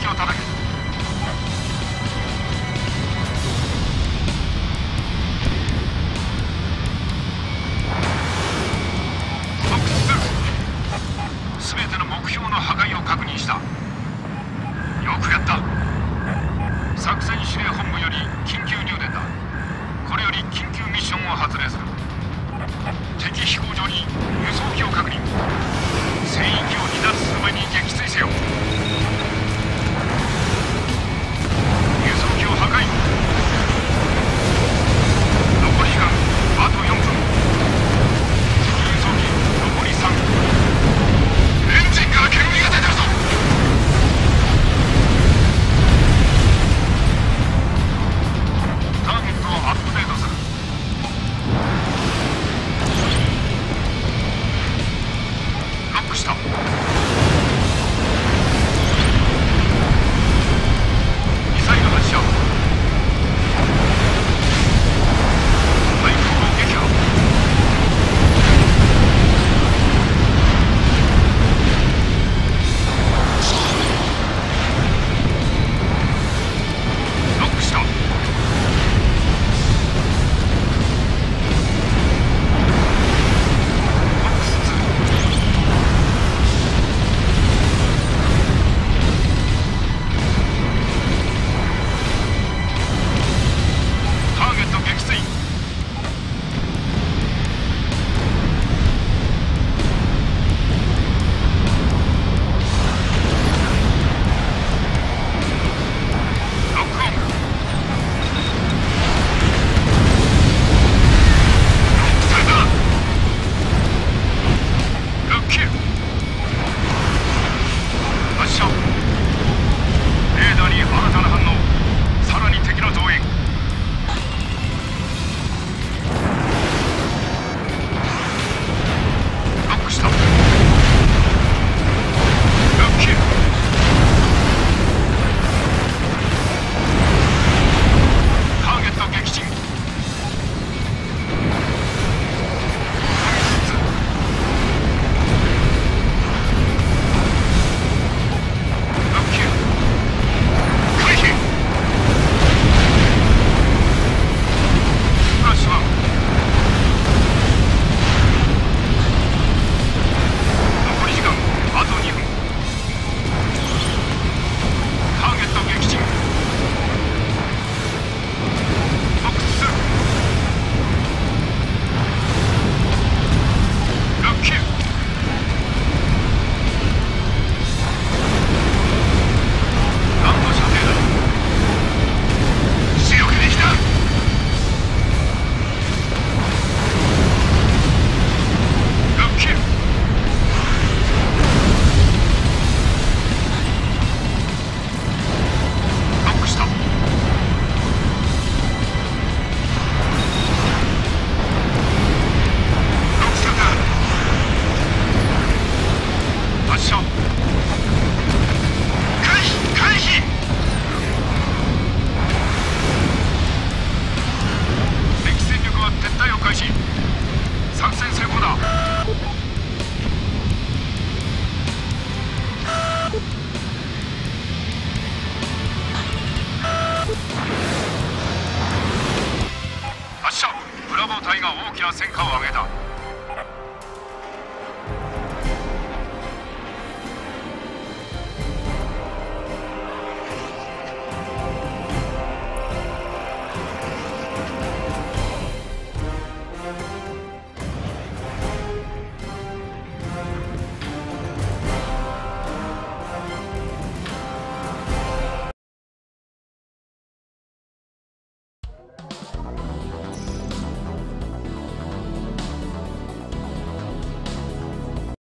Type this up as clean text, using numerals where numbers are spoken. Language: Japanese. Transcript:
機を叩け。フォックス2、全ての目標の破壊を確認した。よくやった。作戦指令本部より緊急入電だ。これより緊急ミッションを発令する。敵飛行場に輸送機を確認。戦域を離脱する前に撃墜せよ。輸送機を破壊。残り時間あと4分。敵輸送機残り3。エンジンから煙が出てるぞ。ターゲットをアップデートする。ロックした。ミサイル発射。対空砲撃破。ロックした。作戦成功だ。発射。ブラボー隊が大きな戦果を上げた。